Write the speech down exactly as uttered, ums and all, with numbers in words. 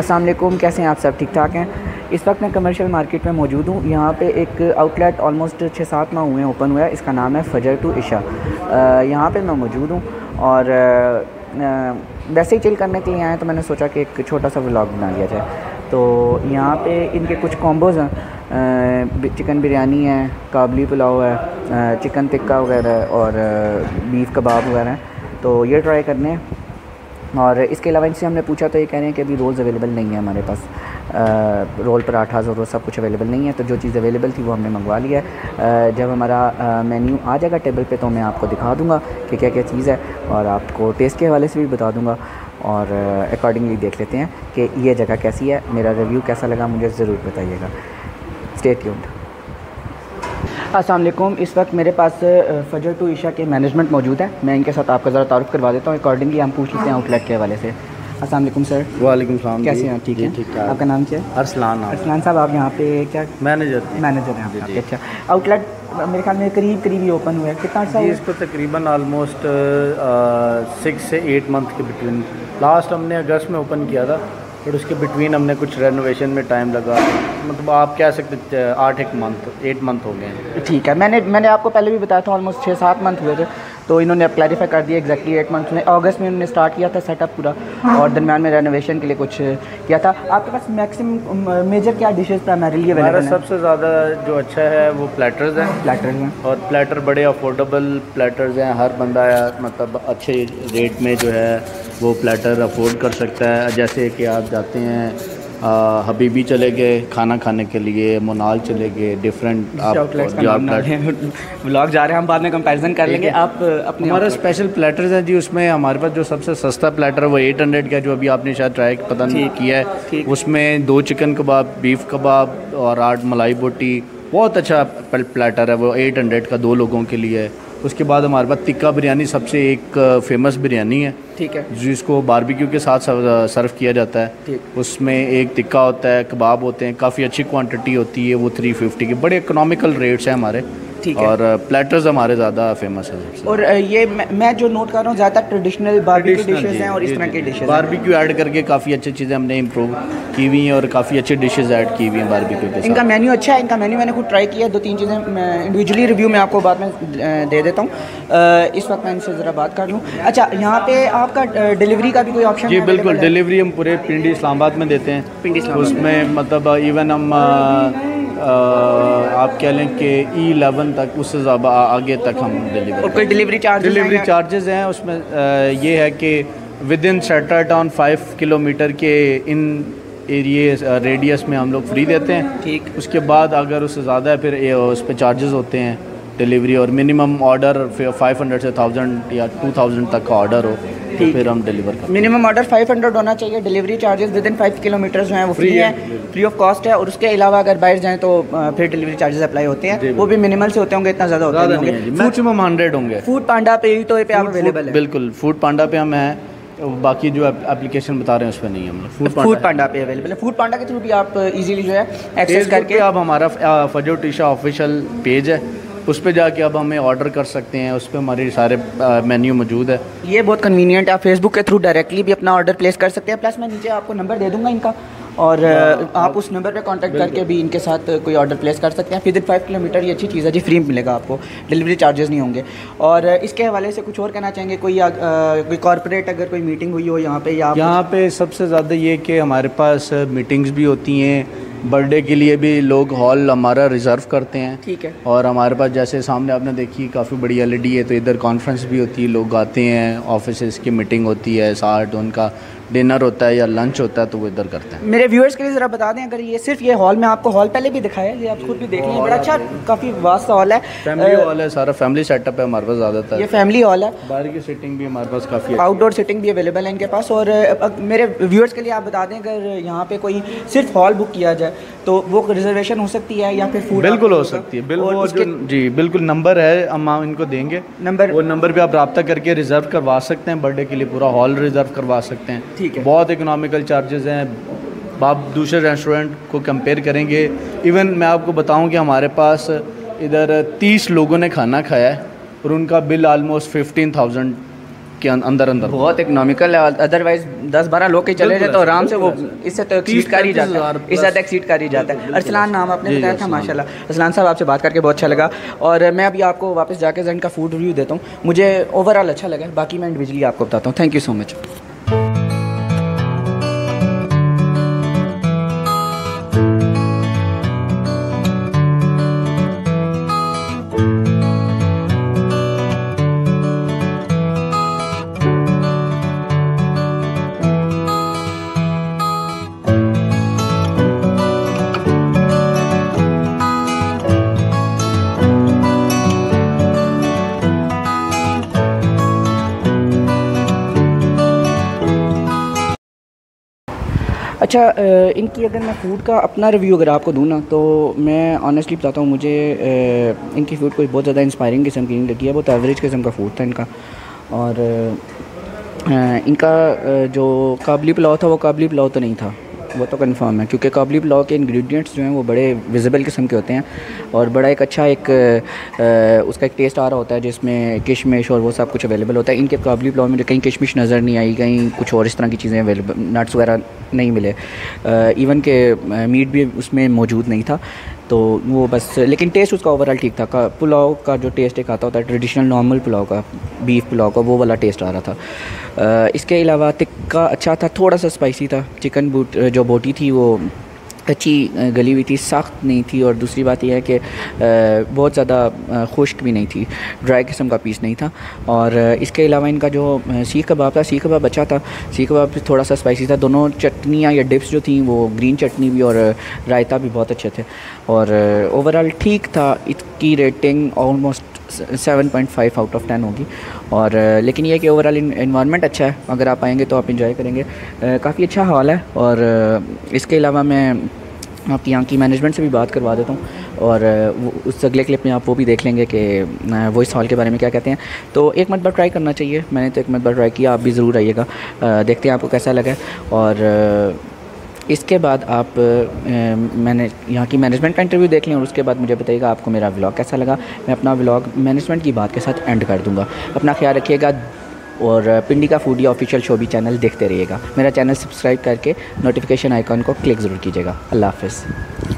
अस्सलाम वालेकुम, कैसे हैं आप सब? ठीक ठाक हैं। इस वक्त मैं कमर्शियल मार्केट में मौजूद हूँ। यहाँ पे एक आउटलेट ऑलमोस्ट छः सात माह हुए हैं ओपन हुआ है। इसका नाम है फजर टू इशा। यहाँ पे मैं मौजूद हूँ और आ, वैसे ही चिल करने के लिए आए तो मैंने सोचा कि एक छोटा सा व्लॉग बना लिया जाए। तो यहाँ पे इनके कुछ कॉम्बोज़ हैं, चिकन बिरयानी है, काबली पुलाव है, चिकन टिक्का वगैरह और बीफ कबाब वगैरह हैं। तो ये ट्राई करने हैं। और इसके अलावा इनसे हमने पूछा तो ये कह रहे हैं कि अभी रोल्स अवेलेबल नहीं है हमारे पास। आ, रोल पराठास और वो सब कुछ अवेलेबल नहीं है। तो जो चीज़ अवेलेबल थी वो हमने मंगवा लिया है। जब हमारा मेन्यू आ जाएगा टेबल पे तो मैं आपको दिखा दूँगा कि क्या क्या चीज़ है और आपको टेस्ट के हवाले से भी बता दूँगा। और अकॉर्डिंगली देख लेते हैं कि ये जगह कैसी है। मेरा रिव्यू कैसा लगा मुझे ज़रूर बताइएगा। Stay tuned. अस्सलाम वालेकुम। इस वक्त मेरे पास फजर टू इशा के मैनेजमेंट मौजूद है। मैं इनके साथ आपका ज़रा तारुफ करवा देता हूँ। अकॉर्डिंगली हम पूछ लेते हैं आउटलेट के हवाले से। अस्सलाम वालेकुम सर। वालेकुम सलाम। कैसे हैं? ठीक है, ठीक ठाक। आपका नाम क्या है? अरसलान। अरसलान साहब, आप यहाँ पे क्या मैनेजर मैनेजर हैं आप? अच्छा, आउटलेट मेरे ख्याल में करीब करीब ही ओपन हुआ है। कितना अर्सा जी, इसको तकरीबन आलमोस्ट सिक्स से एट मंथ के बिटवीन। लास्ट हमने अगस्त में ओपन किया था, फिर उसके बिटवीन हमने कुछ रेनोवेशन में टाइम लगा। मतलब आप कह सकते आठ एक मंथ एट मंथ हो गए हैं। ठीक है, मैंने मैंने आपको पहले भी बताया था ऑलमोस्ट छः सात मंथ हुए थे। तो इन्होंने अब क्लैरिफाई कर दिया एग्जैक्टली एट मंथ में। अगस्त में उन्होंने स्टार्ट किया था सेटअप पूरा और दरम्यान में रेनोवेशन के लिए कुछ किया था। आपके पास मैक्सिमम मेजर क्या डिशेज़ प्राइमरीली अवेलेबल हैं? सबसे ज़्यादा जो अच्छा है वो प्लेटर्स हैं। प्लेटर्स हैं और प्लेटर बड़े अफोर्डेबल प्लेटर्स हैं। हर बंदा मतलब अच्छे रेट में जो है वो प्लेटर अफोर्ड कर सकता है। जैसे कि आप जाते हैं आ, हबीबी चले गए खाना खाने के लिए, मोनाल चले गए, डिफरेंट आउटलेट्स व्लॉग जा रहे हैं हम, बाद में कंपैरिजन कर लेंगे। आप अपने हमारा स्पेशल प्लेटर्स है जी। उसमें हमारे पास जो सबसे सस्ता प्लेटर है वो एट हंड्रेड का, जो अभी आपने शायद ट्राई पता नहीं किया है। उसमें दो चिकन कबाब, बीफ कबाब और आठ मलाई बोटी, बहुत अच्छा प्लेटर है वो। एट हंड्रेड का दो लोगों के लिए है। उसके बाद हमारे पास टिक्का बिरयानी सबसे एक फेमस बिरयानी है, ठीक है, जिसको बारबेक्यू के साथ सर्व किया जाता है। उसमें एक टिक्का होता है, कबाब होते हैं, काफ़ी अच्छी क्वांटिटी होती है। वो थ्री फिफ्टी के बड़े इकोनॉमिकल रेट्स हैं हमारे। ठीक है। और प्लेटर्स हमारे ज़्यादा फेमस है सबसे। और ये मैं, मैं जो नोट कर रहा हूँ ज़्यादातर ट्रेडिशनल बारबेक्यू डिशेज़ हैं और इस तरह की डिशेज़। बारबेक्यू ऐड करके काफ़ी अच्छी चीज़ें हमने इम्प्रूव की हुई हैं और काफ़ी अच्छी डिशेज़ ऐड की हुई हैं बारबेक्यू के साथ। इनका मेन्यू अच्छा है। इनका मेन्यू मैंने खुद ट्राई किया। दो तीन चीज़ें इंडिविजुअली रिव्यू में आपको बाद में दे देता हूँ। इस वक्त मैं इनसे ज़रा बात कर लूँ। अच्छा, यहाँ पे आपका डिलीवरी का भी कोई ऑप्शन? जी बिल्कुल, डिलीवरी हम पूरे पिंडी इस्लामाबाद में देते हैं। पिंडी उसमें मतलब इवन हम आ, आप कह लें कि ई इलेवन तक, उससे ज़्यादा आगे तक हम डिलीवरी। और कोई डिलीवरी चार्ज? डिलीवरी चार्जेस हैं उसमें। आ, ये है कि within centre town five kilometre के इन एरिए रेडियस में हम लोग फ्री देते हैं। ठीक। उसके बाद अगर उससे ज़्यादा है फिर उस पर चार्जेस होते हैं डिलीवरी। और मिनिमम ऑर्डर फाइव हंड्रेड से थाउजेंड या टू थाउजेंड तक का ऑर्डर हो तो फिर हम डिलीवर करते हैं। मिनिमम ऑर्डर फाइव हंड्रेड होना चाहिए। Delivery charges within five kilometre जो हैं वो फ्री है, फ्री ऑफ कॉस्ट है। और उसके अलावा अगर बाहर जाएँ तो फिर डिलीवरी चार्जेस अप्लाई होते हैं। वो भी मिनिमल से होते होंगे, इतना ज़्यादा होते नहीं होंगे। मैक्सिमम हंड्रेड होंगे। फूड पांडा पे तो पे आप अवेलेबल है? बिल्कुल, फूड पांडा पे हम हैं। बाकी जो एप्लीकेशन बता रहे हैं उस पर नहीं, हम लोग फूड पांडा पे अवेलेबल है। फूड पांडा के थ्रू भी आप इजीली जो है एक्सेस करके, आप हमारा फजर टू इशा ऑफिशियल पेज है उस पर जाके अब हमें ऑर्डर कर सकते हैं। उस पर हमारे सारे मेन्यू मौजूद है। ये बहुत कन्वीनियंट है। आप फेसबुक के थ्रू डायरेक्टली भी अपना ऑर्डर प्लेस कर सकते हैं। प्लस मैं नीचे आपको नंबर दे दूंगा इनका और आप उस नंबर पे कांटेक्ट करके भी इनके साथ कोई ऑर्डर प्लेस कर सकते हैं। विद इन फाइव किलोमीटर ये अच्छी चीज़ है जी, फ्री मिलेगा आपको, डिलीवरी चार्जेस नहीं होंगे। और इसके हवाले से कुछ और कहना चाहेंगे? कोई आ, कोई कॉर्पोरेट अगर कोई मीटिंग हुई हो यहाँ पे, या यहाँ पे सबसे ज़्यादा ये कि हमारे पास मीटिंग्स भी होती हैं। बर्थडे के लिए भी लोग हॉल हमारा रिज़र्व करते हैं। ठीक है। और हमारे पास जैसे सामने आपने देखी काफ़ी बड़ी एलईडी है, तो इधर कॉन्फ्रेंस भी होती है, लोग आते हैं, ऑफिस की मीटिंग होती है, साथ उनका डिनर होता है या लंच होता है तो वो इधर करते हैं। मेरे व्यूअर्स के लिए ज़रा बता दें, अगर ये सिर्फ ये हॉल में आपको हॉल पहले भी दिखाया है, ये आप खुद भी देख लें, बड़ा अच्छा काफ़ी वास्ट हॉल है, फैमिली हॉल है, सारा फैमिली सेटअप है हमारे पास ज़्यादातर। ये फैमिली हॉल है। बाहर की सिटिंग भी हमारे पास काफ़ी, आउटडोर सिटिंग भी अवेलेबल है इनके पास। और मेरे व्यूअर्स के लिए आप बता दें, अगर यहाँ पे कोई सिर्फ हॉल बुक किया जाए तो वो रिजर्वेशन हो सकती है या फिर फूड? बिल्कुल हो सकती है, बिल्कुल जी बिल्कुल। नंबर है, हम इनको देंगे नंबर, वो नंबर पे आप रब्ता करके रिजर्व करवा सकते हैं। बर्थडे के लिए पूरा हॉल रिजर्व करवा सकते हैं। ठीक है। बहुत इकोनॉमिकल चार्जेस हैं। आप दूसरे रेस्टोरेंट को कंपेयर करेंगे, इवन मैं आपको बताऊं कि हमारे पास इधर तीस लोगों ने खाना खाया है और उनका बिल आलमोस्ट फिफ्टीन थाउजेंड के अंदर अंदर बहुत इकोनॉमिकल है। अदरवाइज दस बारह लोग के चले जाए तो आराम से वो इससे तो एक्सीड कर ही जाता है, इससे तो एक्सीड कर ही जाता है। अरसलान नाम आपने बताया था, माशाल्लाह अरसलान साहब आपसे बात करके बहुत अच्छा लगा। और मैं अभी आपको वापस जाके जैन का फूड रिव्यू देता हूँ, मुझे ओवरऑल अच्छा लगा, बाकी मैं इंडिविजुअली आपको बताता हूँ। Thank you so much. अच्छा, इनकी अगर मैं फ़ूड का अपना रिव्यू अगर आपको दूँ ना, तो मैं ऑनेस्टली बताता हूँ, मुझे इनकी फ़ूड कोई बहुत ज़्यादा इंस्पायरिंग किस्म की नहीं लगी है। बहुत एवरेज किस्म का फ़ूड था इनका। और इनका जो काबुली पुलाव था वो काबुली पुलाव तो नहीं था, वो तो कंफर्म है, क्योंकि काबुली पुलाव के इंग्रेडिएंट्स जो हैं वो बड़े विजिबल किस्म के होते हैं और बड़ा एक अच्छा एक आ, उसका एक टेस्ट आ रहा होता है जिसमें किशमिश और वो सब कुछ अवेलेबल होता है। इनके काबुली पुलाव में कहीं किशमिश नज़र नहीं आई, कहीं कुछ और इस तरह की चीज़ें अवेलेबल, नट्स वगैरह नहीं मिले, इवन के मीट भी उसमें मौजूद नहीं था। तो वो बस, लेकिन टेस्ट उसका ओवरऑल ठीक था। का पुलाव का जो टेस्ट एक आता होता है ट्रेडिशनल नॉर्मल पुलाव का, बीफ पुलाव का, वो वाला टेस्ट आ रहा था। आ, इसके अलावा टिक्का अच्छा था, थोड़ा सा स्पाइसी था। चिकन बूट जो बोटी थी वो अच्छी गली हुई थी, सख्त नहीं थी। और दूसरी बात यह है कि बहुत ज़्यादा खुश्क भी नहीं थी, ड्राई किस्म का पीस नहीं था। और इसके अलावा इनका जो सीख कबाब था, सीख कबाब अच्छा था, सीख कबाब भी थोड़ा सा स्पाइसी था। दोनों चटनियाँ या डिप्स जो थी वो ग्रीन चटनी भी और रायता भी बहुत अच्छे थे। और ओवरऑल ठीक था। इसकी rating almost seven point five out of ten होगी। और लेकिन ये कि ओवरऑल इन्वायरमेंट अच्छा है, अगर आप आएंगे तो आप इंजॉय करेंगे। काफ़ी अच्छा हॉल है। और इसके अलावा मैं आपकी यहाँ की मैनेजमेंट से भी बात करवा देता हूँ और वो उस अगले क्लिप में आप वो भी देख लेंगे कि वो इस हॉल के बारे में क्या कहते हैं। तो एक मरतबा ट्राई करना चाहिए, मैंने तो एक मरतबा ट्राई किया, आप भी ज़रूर आइएगा, देखते हैं आपको कैसा लगा। और इसके बाद आप ए, मैंने यहाँ की मैनेजमेंट का इंटरव्यू देख लें और उसके बाद मुझे बताइएगा आपको मेरा व्लॉग कैसा लगा। मैं अपना व्लॉग मैनेजमेंट की बात के साथ एंड कर दूँगा। अपना ख्याल रखिएगा और पिंडी का फूडी ऑफिशियल शोबी चैनल देखते रहिएगा। मेरा चैनल सब्सक्राइब करके नोटिफिकेशन आइकॉन को क्लिक ज़रूर कीजिएगा। अल्लाह हाफ़िज़।